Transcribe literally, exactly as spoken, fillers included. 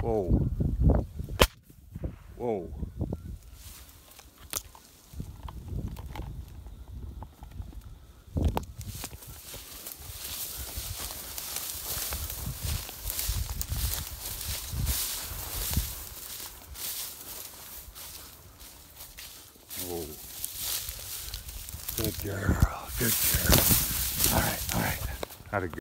Whoa. Whoa. Whoa. Good girl. Good girl. All right. All right. Had a good